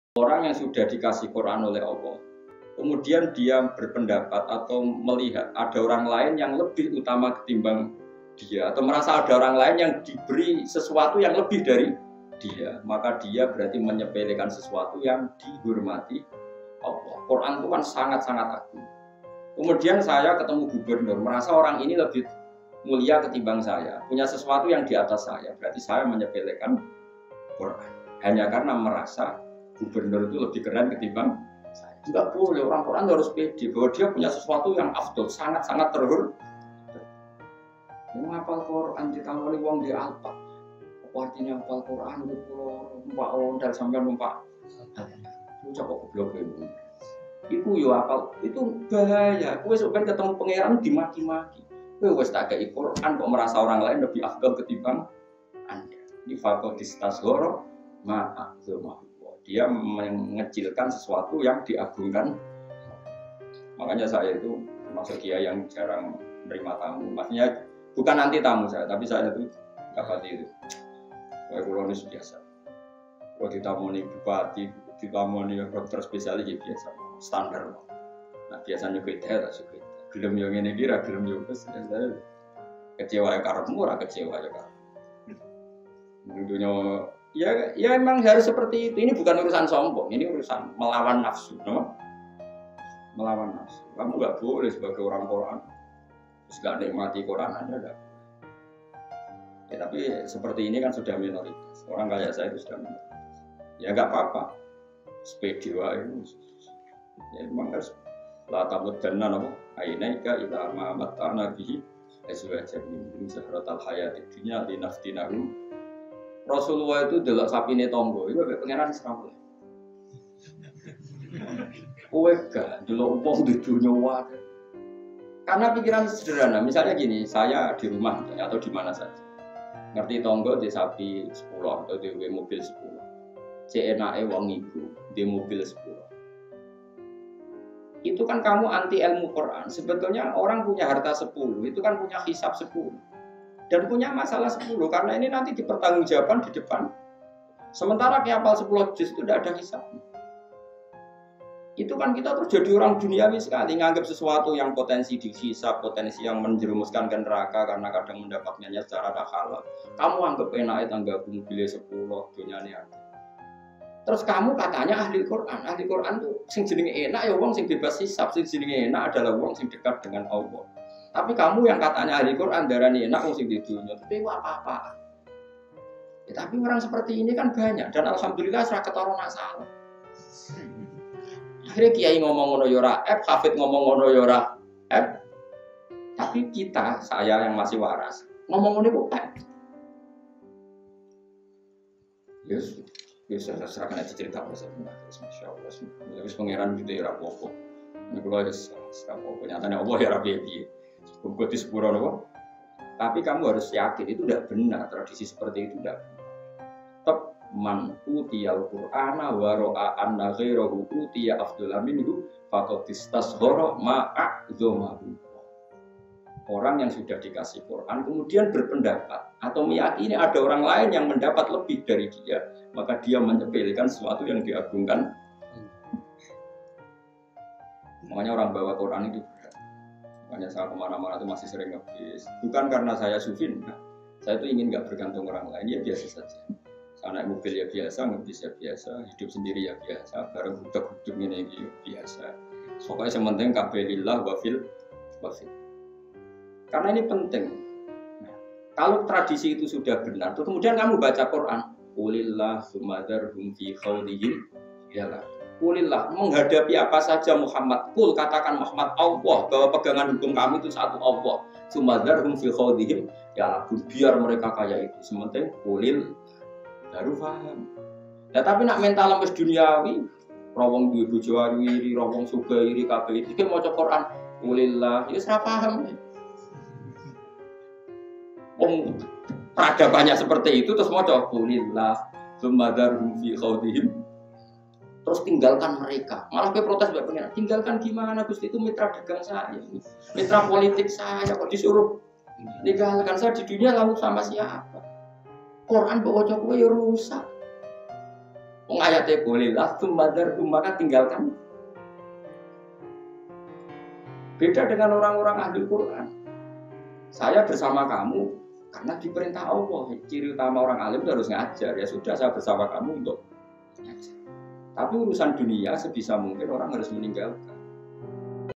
Orang yang sudah dikasih Quran oleh Allah, kemudian dia berpendapat atau melihat ada orang lain yang lebih utama ketimbang dia, atau merasa ada orang lain yang diberi sesuatu yang lebih dari dia, maka dia berarti menyepelekan sesuatu yang dihormati Allah. Quran itu kan sangat-sangat agung. Kemudian saya ketemu gubernur, merasa orang ini lebih mulia ketimbang saya, punya sesuatu yang di atas saya, berarti saya menyepelekan Quran hanya karena merasa gubernur itu lebih keren ketimbang saya. Tidak boleh, orang Quran harus pede bahwa dia punya sesuatu yang afdol, sangat-sangat terhormat. Yang hafal Quran ditangani wong di alpa, apa artinya hafal Quran itu numpak ondal sampai numpak itu coba goblok itu. Iku yo hafal, itu bahaya. Kowe sok ben ketemu pangeran dimaki-maki. Kowe wis tak kei Quran kok merasa orang lain lebih afdol ketimbang Anda. Di fakultas tasghoro ma'azumah. Dia mengecilkan sesuatu yang diagungkan. Makanya saya itu termasuk kiai yang jarang menerima tamu. Maksudnya bukan anti tamu saya, tapi saya itu dapat itu. Kayak kulo ini biasa. Kalau ditamoni bupati, ditamoni dokter spesialis ya biasa, standar. Nah biasanya beda tak suka. Gelem yang ini kira, gelem yang bes. Saya kecewa ya karepmu, ora kecewa ya karepmu. Dunia ya emang harus seperti itu. Ini bukan urusan sombong, ini urusan melawan nafsu, no? Melawan nafsu. Kamu nggak boleh sebagai orang Quran. Gak nikmati Quran Anda enggak. Ya, tapi seperti ini kan sudah minoritas. Orang kayak saya itu sudah minoritas. Ya enggak apa-apa. Sepedi wae. Ya memang harus la tamudanna napa ainaika ila ma matana bihi azwajan min zahratal hayatid dunya linaftinahum. Rasulullah itu delok sapine tangga, iku mek pangeran Israel. Kowe gak delok wong di dunya wae. Karena pikiran sederhana, misalnya gini, saya di rumah atau di mana saja, ngerti tonggo di sapi 10 atau di mobil 10, CNAE wong iku di mobil 10. Itu kan kamu anti ilmu Quran. Sebetulnya orang punya harta 10, itu kan punya hisab 10 dan punya masalah 10 karena ini nanti dipertanggungjawabkan di depan. Sementara hafal 10 juz itu tidak ada hisabnya. Itu kan kita terus jadi orang duniawi sekali, nganggap sesuatu yang potensi dihisab, potensi yang menjerumuskan ke neraka karena kadang mendapatkannya secara tak halal. Kamu anggap enak tangga mobilnya 10 dunia. Terus kamu katanya ahli Quran tuh sing jenenge enak ya wong sing bebas hisab, sing jenenge enak adalah wong sing dekat dengan Allah. Tapi kamu yang katanya ahli Quran darani enak wong sing di dunia, tapi apa-apa. Ya, tapi orang seperti ini kan banyak dan alhamdulillah ora ketara nak salah. Akhirnya kiai ngomong ngono yo ora hafid ngomong ngono yo ora tapi kita, saya yang masih waras, ngomong ngono kok yes saya serahkan aja cerita pasal Masya Allah terus pangeran gitu ya rapopo ini kalau ada rapopo nyatanya Allah ya rapi buku di sepuro nopo tapi kamu harus yakin itu tidak benar, tradisi seperti itu tidak benar. Tetap man utiyal Qur'ana wa ra'a anna ghairahu utiya afdala minhu faqad istasghara ma'a'dhamahu. Orang yang sudah dikasih Quran kemudian berpendapat atau meyakini ada orang lain yang mendapat lebih dari dia, maka dia menyepelekan sesuatu yang diagungkan. Makanya orang bawa Quran itu berat. Makanya saya kemana-mana itu masih sering ngebis. Bukan karena saya sufi, nah. Saya itu ingin nggak bergantung orang lain, ya biasa saja. Naik mobil ya biasa, ngebis ya biasa, hidup sendiri ya biasa, bareng budak-budak ini biasa. Pokoknya yang penting kabelillah wafil. Karena ini penting. Nah, kalau tradisi itu sudah benar, tuh kemudian kamu baca Quran, Qulillah sumadarhum fi khawdihim yalah. Qulillah menghadapi apa saja Muhammad, qul katakan Muhammad Allah bahwa pegangan hukum kami itu satu Allah. Sumadarhum fi khawdihim yalah, biar mereka kaya itu. Sementing qulil baru paham. Nah, tapi nak mental lemes duniawi, rawong duwe bojo iri, rawong sugih iri kabeh iki maca Quran, Qulillah, ya ora paham. Peradabannya seperti itu terus maca Qulillah, sumadarhum fi khawdihim. Terus tinggalkan mereka. Malah ke protes mbak pengen, tinggalkan gimana Gusti itu mitra dagang saya, mitra politik saya kok disuruh tinggalkan saya di dunia lalu sama siapa? Quran bawa kowe ya rusak. Wong ayate boleh lasum madar maka tinggalkan. Beda dengan orang-orang ahli Quran. Saya bersama kamu karena diperintah Allah. Ciri utama orang alim itu harus ngajar. Ya sudah, saya bersama kamu untuk ngajar. Tapi urusan dunia sebisa mungkin orang harus meninggalkan.